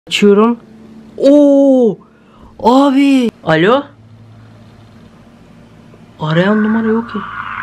Açıyorum. Oo! Abi! Alo? Arayan numara yok ki.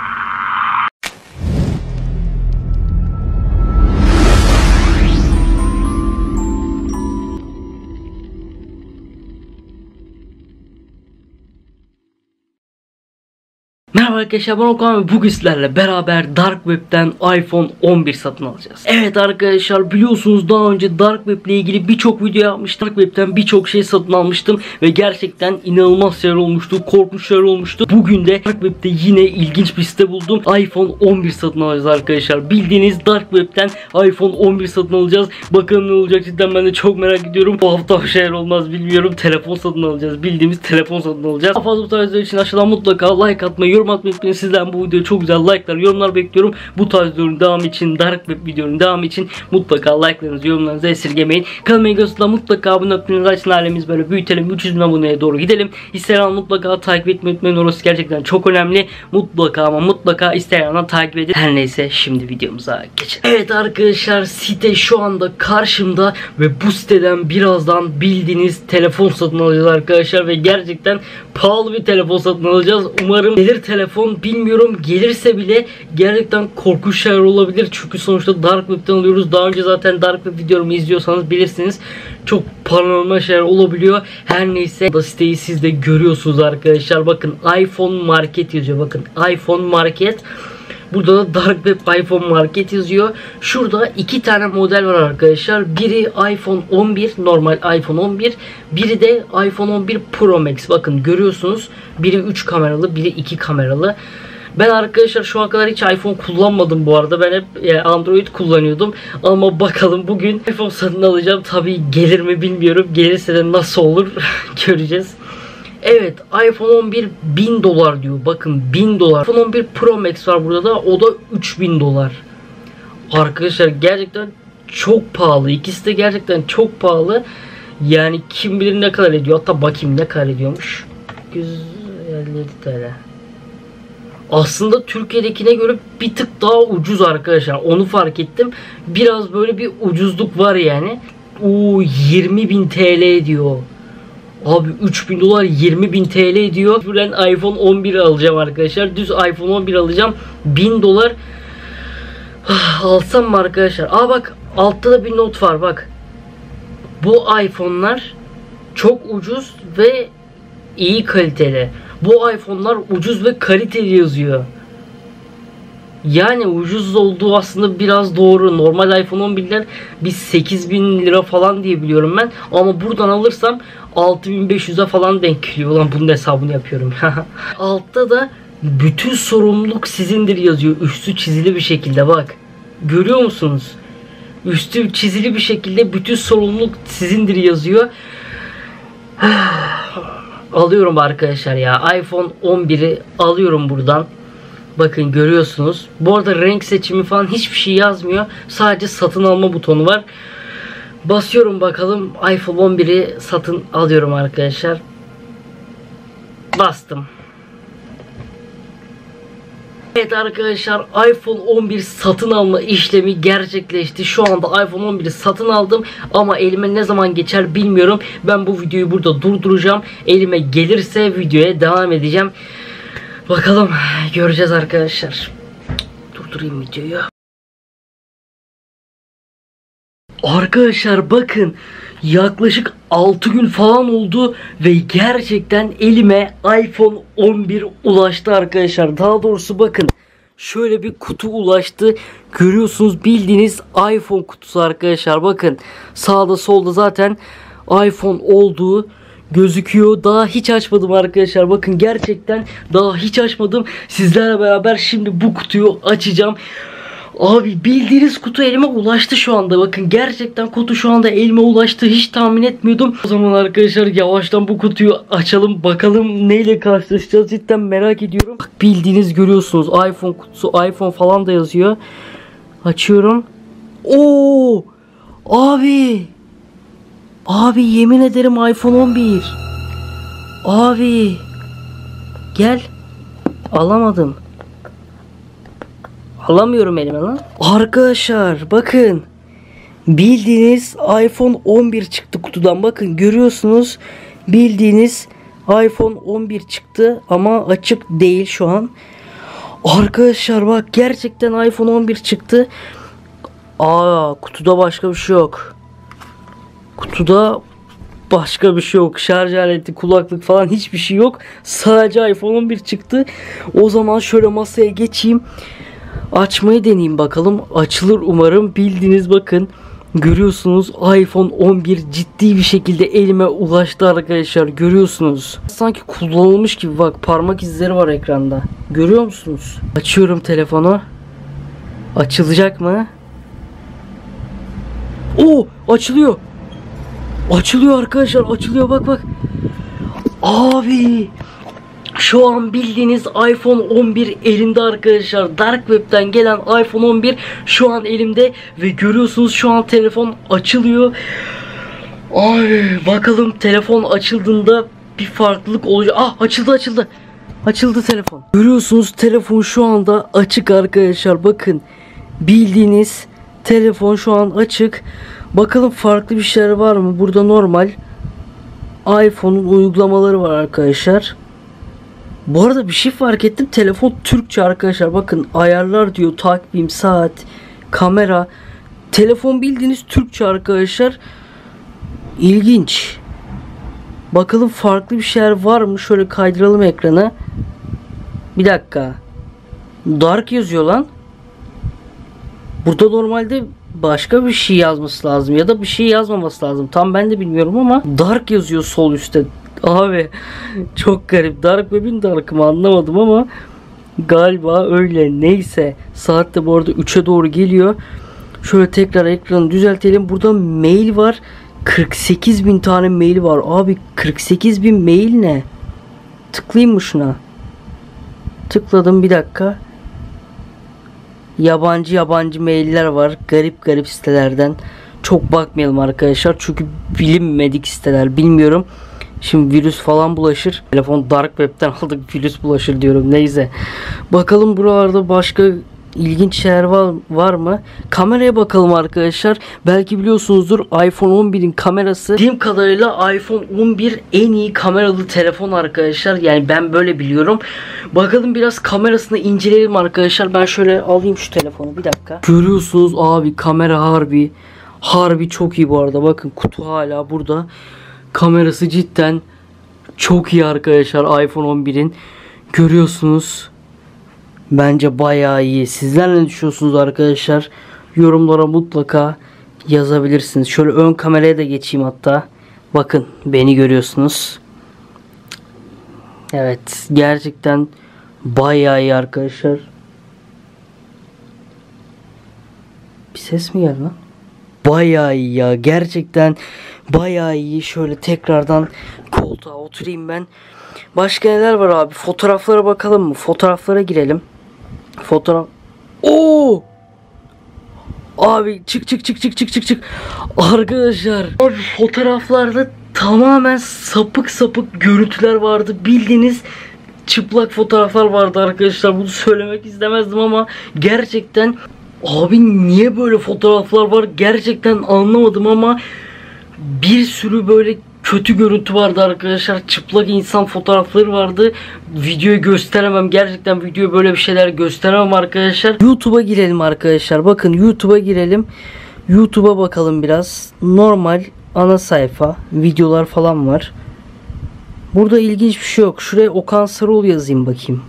Merhaba arkadaşlar, ben Okan ve bugün sizlerle beraber Dark Web'den iPhone 11 satın alacağız. Evet arkadaşlar, biliyorsunuz daha önce Dark Web ile ilgili birçok video yapmıştım. Dark Web'den birçok şey satın almıştım ve gerçekten inanılmaz şeyler olmuştu, korkunç şeyler olmuştu. Bugün de Dark Web'de yine ilginç bir site buldum. iPhone 11 satın alacağız arkadaşlar. Bildiğiniz Dark Web'den iPhone 11 satın alacağız. Bakalım ne olacak, cidden ben de çok merak ediyorum. Bu hafta şeyler olmaz bilmiyorum. Telefon satın alacağız. Bildiğimiz telefon satın alacağız. Daha fazla bu tarz videolar için aşağıdan mutlaka like atmayı, yorum atmayı unutmayın. Sizden bu videoya çok güzel like'lar, yorumlar bekliyorum. Bu tarz videonun devamı için, Dark Web videonun devamı için mutlaka like'larınızı, yorumlarınızı esirgemeyin. Kanalıma gösterdiğinizde mutlaka abone olmayı, açın, ailemiz böyle büyütelim. 300 bin aboneye doğru gidelim. Instagram mutlaka takip etmeyi unutmayın. Orası gerçekten çok önemli. Mutlaka ama mutlaka Instagram'dan takip edin. Her neyse, şimdi videomuza geçelim. Evet arkadaşlar, site şu anda karşımda ve bu siteden birazdan bildiğiniz telefon satın alacağız arkadaşlar ve gerçekten pahalı bir telefon satın alacağız. Umarım gelir telefon, bilmiyorum. Gelirse bile gerçekten korkunç şeyler olabilir. Çünkü sonuçta Dark Web'den alıyoruz. Daha önce zaten Dark Web videomu izliyorsanız bilirsiniz. Çok paranormal şeyler olabiliyor. Her neyse, bu siteyi siz de görüyorsunuz arkadaşlar. Bakın iPhone Market yazıyor. Bakın iPhone Market. Burada da Dark Web iPhone Market yazıyor. Şurada iki tane model var arkadaşlar. Biri iPhone 11, normal iPhone 11. Biri de iPhone 11 Pro Max. Bakın görüyorsunuz. Biri 3 kameralı, biri 2 kameralı. Ben arkadaşlar şu ana kadar hiç iPhone kullanmadım bu arada. Ben hep Android kullanıyordum. Ama bakalım bugün iPhone satın alacağım. Tabii gelir mi bilmiyorum. Gelirse de nasıl olur göreceğiz. Evet, iPhone 11 1000 dolar diyor. Bakın 1000 dolar. iPhone 11 Pro Max var burada da. O da 3000 dolar. Arkadaşlar gerçekten çok pahalı. İkisi de gerçekten çok pahalı. Yani kim bilir ne kadar ediyor. Hatta bakayım ne kadar ediyormuş. 157 TL. Aslında Türkiye'dekine göre bir tık daha ucuz arkadaşlar. Onu fark ettim. Biraz böyle bir ucuzluk var yani. 20.000 TL ediyor. Abi 3000 dolar 20.000 TL ediyor. Ben iPhone 11 alacağım arkadaşlar. Düz iPhone 11 alacağım. 1000 dolar. Alsam mı arkadaşlar? Aa bak, altta da bir not var bak. Bu iPhone'lar çok ucuz ve iyi kaliteli. Bu iPhone'lar ucuz ve kaliteli yazıyor. Yani ucuz olduğu aslında biraz doğru. Normal iPhone 11'ler bir 8.000 lira falan diye biliyorum ben. Ama buradan alırsam 6.500'e falan denk geliyor. Ulan bunun hesabını yapıyorum. Altta da bütün sorumluluk sizindir yazıyor. Üstü çizili bir şekilde bak. Görüyor musunuz? Üstü çizili bir şekilde bütün sorumluluk sizindir yazıyor. Alıyorum arkadaşlar ya. iPhone 11'i alıyorum buradan. Bakın görüyorsunuz. Bu arada renk seçimi falan hiçbir şey yazmıyor. Sadece satın alma butonu var. Basıyorum bakalım. iPhone 11'i satın alıyorum arkadaşlar. Bastım. Evet arkadaşlar, iPhone 11 satın alma işlemi gerçekleşti. Şu anda iPhone 11'i satın aldım ama elime ne zaman geçer bilmiyorum. Ben bu videoyu burada durduracağım. Elime gelirse videoya devam edeceğim. Bakalım, göreceğiz arkadaşlar. Durdurayım videoyu. Arkadaşlar bakın, yaklaşık 6 gün falan oldu ve gerçekten elime iPhone 11 ulaştı arkadaşlar. Daha doğrusu bakın, şöyle bir kutu ulaştı. Görüyorsunuz, bildiğiniz iPhone kutusu arkadaşlar. Bakın sağda solda zaten iPhone olduğu gözüküyor. Daha hiç açmadım arkadaşlar. Bakın gerçekten daha hiç açmadım. Sizlerle beraber şimdi bu kutuyu açacağım. Abi bildiğiniz kutu elime ulaştı şu anda. Bakın gerçekten kutu şu anda elime ulaştı. Hiç tahmin etmiyordum. O zaman arkadaşlar yavaştan bu kutuyu açalım. Bakalım neyle karşılaşacağız. Cidden merak ediyorum. Bak, bildiğiniz görüyorsunuz. iPhone kutusu, iPhone falan da yazıyor. Açıyorum. Oo! Abi! Abi yemin ederim iPhone 11. Abi! Gel. Alamadım. Alamıyorum elime lan. Arkadaşlar bakın. Bildiğiniz iPhone 11 çıktı kutudan. Bakın görüyorsunuz, bildiğiniz iPhone 11 çıktı ama açık değil şu an. Arkadaşlar bak, gerçekten iPhone 11 çıktı. Kutuda başka bir şey yok. Kutuda başka bir şey yok. Şarj aleti, kulaklık falan hiçbir şey yok. Sadece iPhone 11 çıktı. O zaman şöyle masaya geçeyim. Açmayı deneyeyim bakalım. Açılır umarım. Bildiğiniz, bakın görüyorsunuz, iPhone 11 ciddi bir şekilde elime ulaştı arkadaşlar. Görüyorsunuz. Sanki kullanılmış gibi, bak parmak izleri var ekranda. Görüyor musunuz? Açıyorum telefonu. Açılacak mı? Açılıyor. Açılıyor arkadaşlar, açılıyor, bak. Abi şu an bildiğiniz iPhone 11 elimde arkadaşlar. Dark Web'ten gelen iPhone 11 şu an elimde ve görüyorsunuz şu an telefon açılıyor. Ay bakalım, telefon açıldığında bir farklılık olacak. Açıldı. Açıldı telefon. Görüyorsunuz, telefon şu anda açık arkadaşlar. Bakın, bildiğiniz telefon şu an açık. Bakalım farklı bir şeyler var mı? Burada normal iPhone'un uygulamaları var arkadaşlar. Bu arada bir şey fark ettim. Telefon Türkçe arkadaşlar. Bakın, ayarlar diyor, takvim, saat, kamera. Telefon bildiğiniz Türkçe arkadaşlar. İlginç. Bakalım farklı bir şeyler var mı? Şöyle kaydıralım ekranı. Bir dakika. Dark yazıyor lan. Burada normalde başka bir şey yazması lazım ya da bir şey yazmaması lazım. Tam ben de bilmiyorum ama Dark yazıyor sol üstte. Abi çok garip. Dark Web'in Dark'ı mı anlamadım ama galiba öyle. Neyse, saat de bu arada 3'e doğru geliyor. Şöyle tekrar ekranı düzeltelim. Burada mail var. 48.000 tane mail var. Abi 48.000 mail ne? Tıklayayım mı şuna? Tıkladım, bir dakika. Yabancı mailler var. Garip sitelerden. Çok bakmayalım arkadaşlar. Çünkü bilinmedik siteler. Bilmiyorum. Şimdi virüs falan bulaşır. Telefon Dark Web'ten aldık, virüs bulaşır diyorum. Neyse. Bakalım buralarda başka ilginç şeyler var mı? Kameraya bakalım arkadaşlar. Belki biliyorsunuzdur, iPhone 11'in kamerası bildiğim kadarıyla iPhone 11 en iyi kameralı telefon arkadaşlar. Yani ben böyle biliyorum. Bakalım biraz kamerasını inceleyelim arkadaşlar. Ben şöyle alayım şu telefonu, bir dakika. Görüyorsunuz abi, kamera harbi çok iyi bu arada. Bakın, kutu hala burada. Kamerası cidden çok iyi arkadaşlar iPhone 11'in. Görüyorsunuz. Bence bayağı iyi. Sizler ne düşünüyorsunuz arkadaşlar? Yorumlara mutlaka yazabilirsiniz. Şöyle ön kameraya da geçeyim hatta. Bakın, beni görüyorsunuz. Evet, gerçekten bayağı iyi arkadaşlar. Bir ses mi geldi lan? Bayağı iyi ya. Gerçekten bayağı iyi. Şöyle tekrardan koltuğa oturayım ben. Başka neler var abi? Fotoğraflara bakalım mı? Fotoğraflara girelim. Abi çık. Arkadaşlar, abi fotoğraflarda tamamen sapık görüntüler vardı. Bildiğiniz çıplak fotoğraflar vardı arkadaşlar. Bunu söylemek istemezdim ama gerçekten abi niye böyle fotoğraflar var gerçekten anlamadım ama bir sürü böyle kötü görüntü vardı arkadaşlar. Çıplak insan fotoğrafları vardı. Videoyu gösteremem. Gerçekten videoyu böyle bir şeyler gösteremem arkadaşlar. YouTube'a girelim arkadaşlar. Bakın, YouTube'a girelim. YouTube'a bakalım biraz. Normal ana sayfa. Videolar falan var. Burada ilginç bir şey yok. Şuraya Okan Sarıoğlu yazayım bakayım.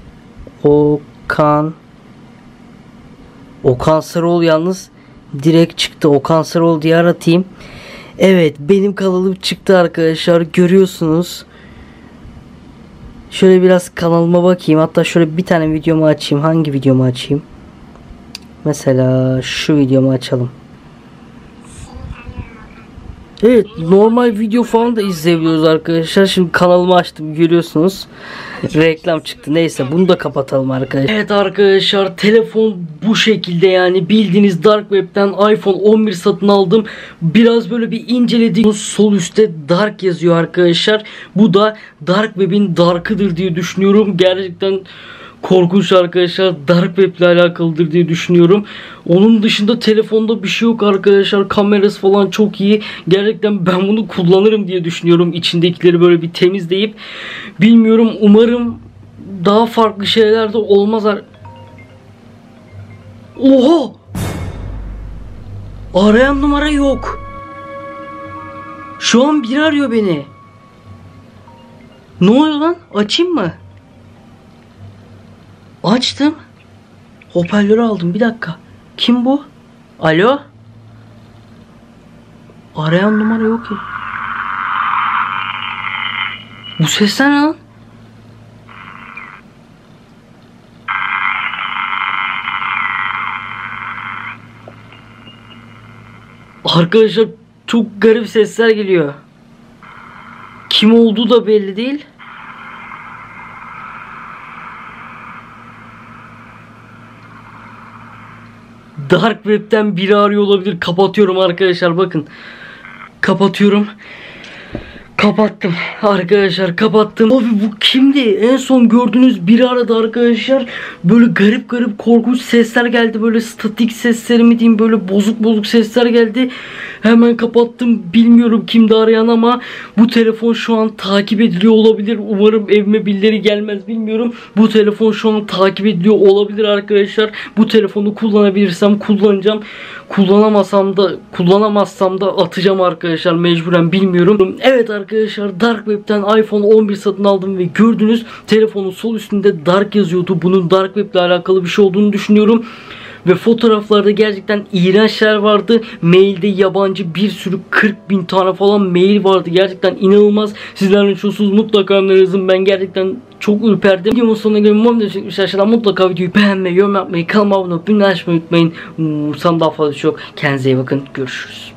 Okan Sarıoğlu yalnız direkt çıktı. Okan Sarıoğlu diye aratayım. Evet, benim kanalım çıktı arkadaşlar. Görüyorsunuz. Şöyle biraz kanalıma bakayım. Hatta şöyle bir tane videomu açayım. Hangi videomu açayım? Mesela şu videomu açalım. Evet, normal video falan da izleyebiliyoruz arkadaşlar. Şimdi kanalımı açtım, görüyorsunuz. Reklam çıktı. Neyse, bunu da kapatalım arkadaşlar. Evet arkadaşlar, telefon bu şekilde, yani bildiğiniz Dark Web'ten iPhone 11 satın aldım. Biraz böyle bir inceledik. Sol üstte Dark yazıyor arkadaşlar. Bu da Dark Web'in Dark'ıdır diye düşünüyorum. Gerçekten korkunç arkadaşlar. Dark Web ile alakalıdır diye düşünüyorum. Onun dışında telefonda bir şey yok arkadaşlar. Kamerası falan çok iyi. Gerçekten ben bunu kullanırım diye düşünüyorum. İçindekileri böyle bir temizleyip. Bilmiyorum, umarım daha farklı şeyler de olmaz. Oha! Arayan numara yok. Şu an biri arıyor beni. Ne oluyor lan? Açayım mı? Açtım. Hoparlörü aldım. Bir dakika. Kim bu? Alo? Arayan numara yok ya. Bu ses ne lan? Arkadaşlar çok garip sesler geliyor. Kim olduğu da belli değil. Dark Web'ten biri arıyor olabilir. Kapatıyorum arkadaşlar, bakın. Kapatıyorum. Kapattım arkadaşlar, kapattım. Abi bu kimdi? En son gördüğünüz biri aradı arkadaşlar. Böyle garip garip korkunç sesler geldi. Böyle statik sesleri mi diyeyim, böyle bozuk bozuk sesler geldi. Hemen kapattım. Bilmiyorum kimdi arayan ama bu telefon şu an takip ediliyor olabilir. Umarım evime birileri gelmez, bilmiyorum. Bu telefon şu an takip ediliyor olabilir arkadaşlar. Bu telefonu kullanabilirsem kullanacağım. Kullanamazsam da atacağım arkadaşlar, mecburen, bilmiyorum. Evet arkadaşlar, Dark Web'ten iPhone 11 satın aldım ve gördünüz, telefonun sol üstünde Dark yazıyordu. Bunun Dark Web ile alakalı bir şey olduğunu düşünüyorum. Ve fotoğraflarda gerçekten iğrençler vardı. Mailde yabancı bir sürü 40.000 tane falan mail vardı. Gerçekten inanılmaz. Sizler ne düşünüyorsunuz? Mutlaka yazın. Ben gerçekten çok ürperdim. Videomun sonuna gelin. Aşağıdan mutlaka videoyu beğenmeyi, yorum yapmayı, kanalıma abone olmayı, açmayı unutmayın. Umursam daha fazla çok. Kendinize iyi bakın. Görüşürüz.